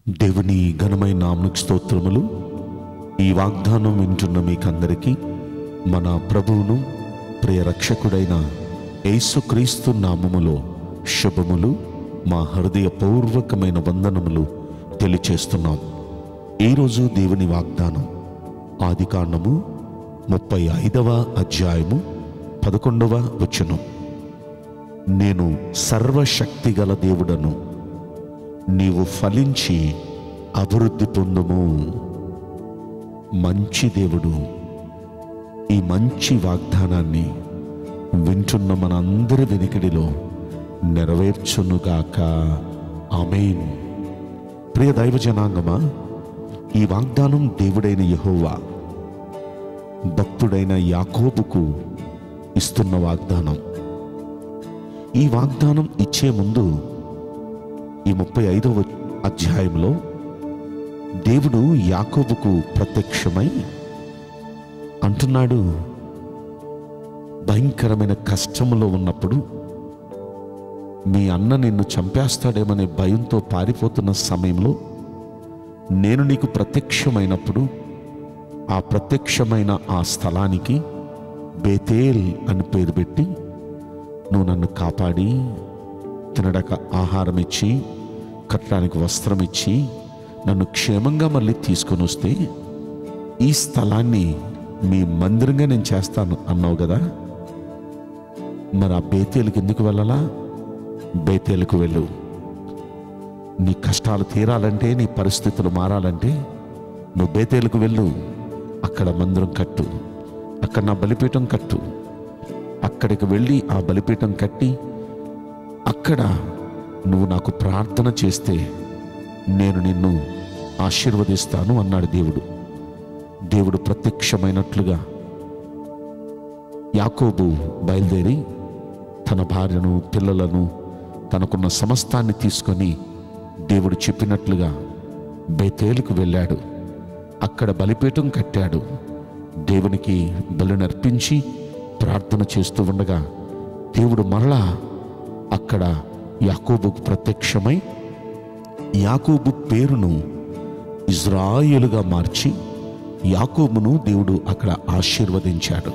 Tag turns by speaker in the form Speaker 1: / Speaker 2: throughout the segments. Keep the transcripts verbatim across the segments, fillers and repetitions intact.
Speaker 1: దేవుని ఘనమైన నామమునకు స్తోత్రములు. ఈ వాగ్దానం వింటున్న మీకందరికీ మన ప్రభువును ప్రియ రక్షకుడైన యేసుక్రీస్తు నామములో శుభములు, మా హృదయపూర్వకమైన వందనములు తెలియచేస్తున్నాం. ఈరోజు దేవుని వాగ్దానం ఆదికాండము ముప్పై ఐదవ అధ్యాయము పదకొండవ వచనం. నేను సర్వశక్తి గల దేవుడను, నీవు ఫలించి అభివృద్ధి పొందుము. మంచి దేవుడు ఈ మంచి వాగ్దానాన్ని వింటున్న మనందరి వెనుకడిలో నెరవేర్చునుగాక. ఆమేన్. ప్రియ దైవ జనాంగమా, ఈ వాగ్దానం దేవుడైన యెహోవా భక్తుడైన యాకోబుకు ఇస్తున్న వాగ్దానం. ఈ వాగ్దానం ఇచ్చే ముందు ఈ ముప్పై ఐదవ అధ్యాయంలో దేవుడు యాకోబుకు ప్రత్యక్షమై అంటున్నాడు, భయంకరమైన కష్టంలో ఉన్నప్పుడు, మీ అన్న నిన్ను చంపేస్తాడేమనే భయంతో పారిపోతున్న సమయంలో నేను నీకు ప్రత్యక్షమైనప్పుడు ఆ ప్రత్యక్షమైన ఆ స్థలానికి బేతేల్ అని పేరు పెట్టి నువ్వు నన్ను కాపాడి తినడక ఆహారం ఇచ్చి కట్టడానికి వస్త్రం ఇచ్చి నన్ను క్షేమంగా మళ్ళీ తీసుకొని వస్తే ఈ స్థలాన్ని మీ మందిరంగా నేను చేస్తాను అన్నావు కదా. మరి ఆ బేతేలుకి ఎందుకు వెళ్ళాలా? బేతేలుకు వెళ్ళు. నీ కష్టాలు తీరాలంటే, నీ పరిస్థితులు మారాలంటే నువ్వు బేతేలుకు వెళ్ళు. అక్కడ మందిరం కట్టు, అక్కడ నా బలిపీఠం కట్టు. అక్కడికి వెళ్ళి ఆ బలిపీఠం కట్టి అక్కడ నువ్వు నాకు ప్రార్థన చేస్తే నేను నిన్ను ఆశీర్వదిస్తాను అన్నాడు దేవుడు. దేవుడు ప్రత్యక్షమైనట్లుగా యాకోబు బయలుదేరి తన భార్యను, పిల్లలను, తనకున్న సమస్తాన్ని తీసుకొని దేవుడు చెప్పినట్లుగా బేతేలుకు వెళ్ళాడు. అక్కడ బలిపీఠం కట్టాడు. దేవునికి బలినర్పించి ప్రార్థన చేస్తూ ఉండగా దేవుడు మరలా అక్కడ యాకోబుకు ప్రత్యక్షమై యాకోబు పేరును ఇజ్రాయేలుగా మార్చి యాకోబును దేవుడు అక్కడ ఆశీర్వదించాడు.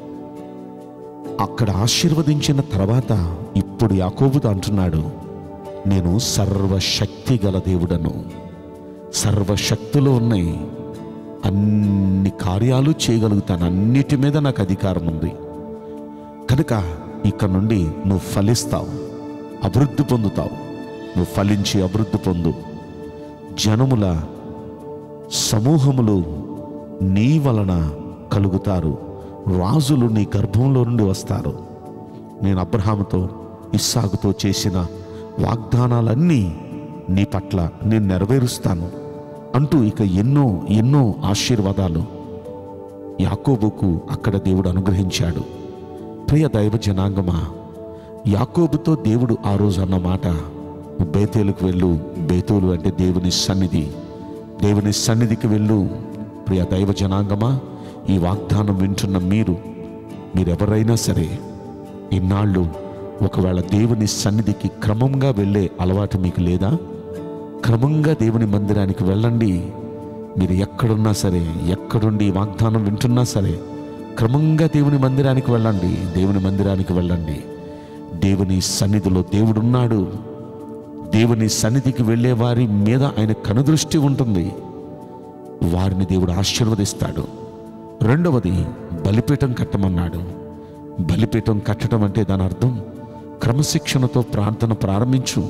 Speaker 1: అక్కడ ఆశీర్వదించిన తర్వాత ఇప్పుడు యాకోబుతో అంటున్నాడు, నేను సర్వశక్తి గల దేవుడను, సర్వశక్తులు ఉన్నాయి, అన్ని కార్యాలు చేయగలుగుతాను, అన్నిటి మీద నాకు అధికారం ఉంది. కనుక ఇక నుండి నువ్వు ఫలిస్తావు, అభివృద్ధి పొందుతావు. నువ్వు ఫలించి అభివృద్ధి పొందు. జనముల సమూహములు నీ వలన కలుగుతారు, రాజులు నీ గర్భంలో నుండి వస్తారు. నేను అబ్రహాముతో, ఇస్సాకుతో చేసిన వాగ్దానాలన్నీ నీ పట్ల నేను నెరవేరుస్తాను అంటూ ఇక ఎన్నో ఎన్నో ఆశీర్వాదాలు యాకోబుకు అక్కడ దేవుడు అనుగ్రహించాడు. ప్రియ దైవ జనాంగమా, యాకోబుతో దేవుడు ఆ రోజు అన్న మాట, బేతేలుకు వెళ్ళు. బేతేలు అంటే దేవుని సన్నిధి. దేవుని సన్నిధికి వెళ్ళు. ప్రియ దైవ జనాంగమా, ఈ వాగ్దానం వింటున్న మీరు మీరెవరైనా సరే ఇన్నాళ్ళు ఒకవేళ దేవుని సన్నిధికి క్రమంగా వెళ్ళే అలవాటు మీకు లేదా? క్రమంగా దేవుని మందిరానికి వెళ్ళండి. మీరు ఎక్కడున్నా సరే, ఎక్కడుండి ఈ వాగ్దానం వింటున్నా సరే క్రమంగా దేవుని మందిరానికి వెళ్ళండి. దేవుని మందిరానికి వెళ్ళండి. దేవుని సన్నిధిలో దేవుడున్నాడు. దేవుని సన్నిధికి వెళ్ళే వారి మీద ఆయన కనుదృష్టి ఉంటుంది. వారిని దేవుడు ఆశీర్వదిస్తాడు. రెండవది, బలిపీఠం కట్టమన్నాడు. బలిపీఠం కట్టడం అంటే దాని అర్థం క్రమశిక్షణతో ప్రార్థన ప్రారంభించు.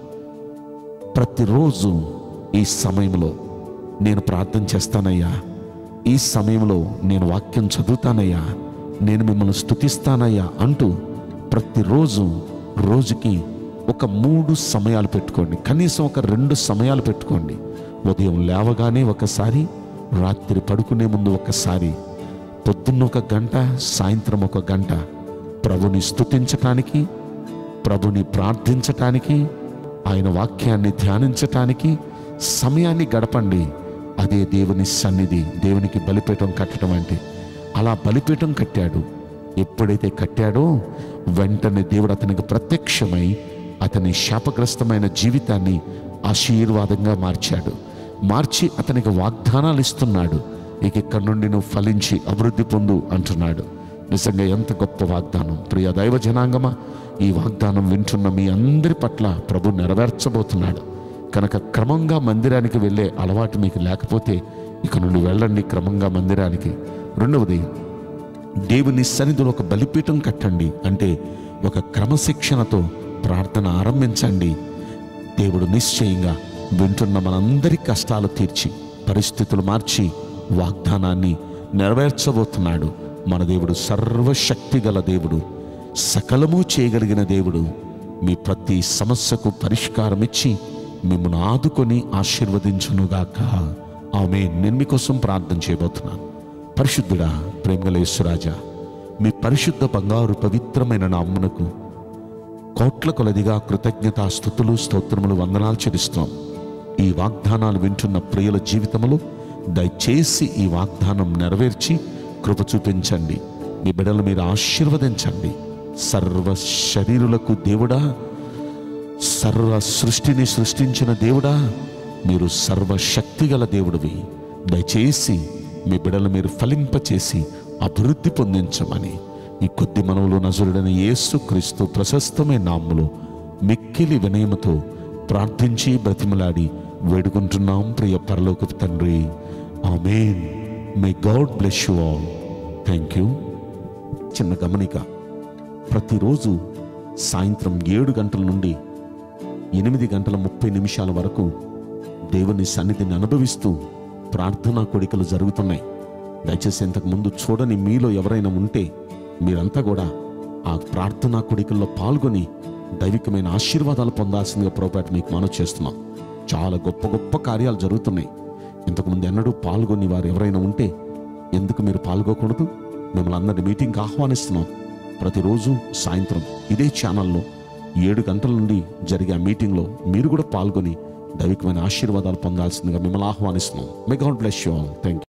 Speaker 1: ప్రతిరోజు ఈ సమయంలో నేను ప్రార్థన చేస్తానయ్యా, ఈ సమయంలో నేను వాక్యం చదువుతానయ్యా, నేను మిమ్మల్ని స్తుతిస్తానయ్యా అంటూ ప్రతిరోజు రోజుకి ఒక మూడు సమయాలు పెట్టుకోండి. కనీసం ఒక రెండు సమయాలు పెట్టుకోండి. ఉదయం లేవగానే ఒకసారి, రాత్రి పడుకునే ముందు ఒకసారి, పొద్దున్న ఒక గంట, సాయంత్రం ఒక గంట ప్రభుని స్తుతించటానికి, ప్రభుని ప్రార్థించటానికి, ఆయన వాక్యాన్ని ధ్యానించటానికి సమయాన్ని గడపండి. అదే దేవుని సన్నిధి, దేవునికి బలిపీఠం కట్టడం అంటే. అలా బలిపీఠం కట్టాడు. ఎప్పుడైతే కట్టాడో వెంటనే దేవుడు అతనికి ప్రత్యక్షమై అతని శాపగ్రస్తమైన జీవితాన్ని ఆశీర్వాదంగా మార్చాడు. మార్చి అతనికి వాగ్దానాలు ఇస్తున్నాడు. ఇక ఇక్కడ నుండి నువ్వు ఫలించి అభివృద్ధి పొందు అంటున్నాడు. నిజంగా ఎంత గొప్ప వాగ్దానం! ప్రియ దైవ జనాంగమా, ఈ వాగ్దానం వింటున్న మీ అందరి పట్ల ప్రభు నెరవేర్చబోతున్నాడు కనుక క్రమంగా మందిరానికి వెళ్ళే అలవాటు మీకు లేకపోతే ఇక నుండి వెళ్ళండి క్రమంగా మందిరానికి. రెండవది, దేవుని సన్నిధిలో ఒక బలిపీఠం కట్టండి. అంటే ఒక క్రమశిక్షణతో ప్రార్థన ఆరంభించండి. దేవుడు నిశ్చయంగా వింటున్న మనందరి కష్టాలు తీర్చి పరిస్థితులు మార్చి వాగ్దానాన్ని నెరవేర్చబోతున్నాడు. మన దేవుడు సర్వశక్తి గల దేవుడు, సకలము చేయగలిగిన దేవుడు. మీ ప్రతి సమస్యకు పరిష్కారం ఇచ్చి మిమ్మల్ని ఆదుకొని ఆశీర్వదించునుగాక. ఆమేన్. నేను మీకోసం ప్రార్థన చేయబోతున్నాను. పరిశుద్ధుడా, ప్రేమగల యేసురాజా, మీ పరిశుద్ధ బంగారు పవిత్రమైన నామమునకు కోట్ల కొలదిగా కృతజ్ఞతా స్తుతులు స్తోత్రములు వందనాలు చెల్లిస్తున్నాం. ఈ వాగ్దానాలు వింటున్న ప్రియుల జీవితంలో దయచేసి ఈ వాగ్దానం నెరవేర్చి కృప చూపించండి. మీ బిడ్డలు మీరు ఆశీర్వదించండి. సర్వ శరీరులకు దేవుడా, సర్వ సృష్టిని సృష్టించిన దేవుడా, మీరు సర్వశక్తిగల దేవుడివి. దయచేసి మీ బిడ్డలు మీరు ఫలింపచేసి అభివృద్ధి పొందించమని ఈ కొద్ది మనవులు నజరుడైన యేసుక్రీస్తు ప్రశస్తమైన నామములో మిక్కిలి వినయముతో ప్రార్థించి బ్రతిమలాడి వేడుకుంటున్నాం ప్రియ పరలోకపు తండ్రి. ఆమేన్. May God bless you all. Thank you. చిన్న గమనిక, ప్రతిరోజు సాయంత్రం ఏడు గంటల నుండి ఎనిమిది గంటల ముప్పై నిమిషాల వరకు దేవుని సన్నిధిని అనుభవిస్తూ ప్రార్థనా కోడికలు జరుగుతున్నాయి. దయచేసి ఇంతకుముందు చూడని మీలో ఎవరైనా ఉంటే మీరంతా కూడా ఆ ప్రార్థనా కోడికల్లో పాల్గొని దైవికమైన ఆశీర్వాదాలు పొందాల్సిందిగా ప్రభువుపేట మీకు మనవి చేస్తున్నాం. చాలా గొప్ప గొప్ప కార్యాలు జరుగుతున్నాయి. ఇంతకుముందు ఎన్నడూ పాల్గొని వారు ఎవరైనా ఉంటే ఎందుకు మీరు పాల్గొకూడదు? మిమ్మల్ని అందరి మీటింగ్కి ఆహ్వానిస్తున్నాం. ప్రతిరోజు సాయంత్రం ఇదే ఛానల్లో ఏడు గంటల నుండి జరిగే ఆ మీటింగ్లో మీరు కూడా పాల్గొని దైవికమైన ఆశీర్వాదాలు పొందాల్సిందిగా మిమ్మల్ని ఆహ్వానిస్తున్నాం. May God bless you all. Thank you.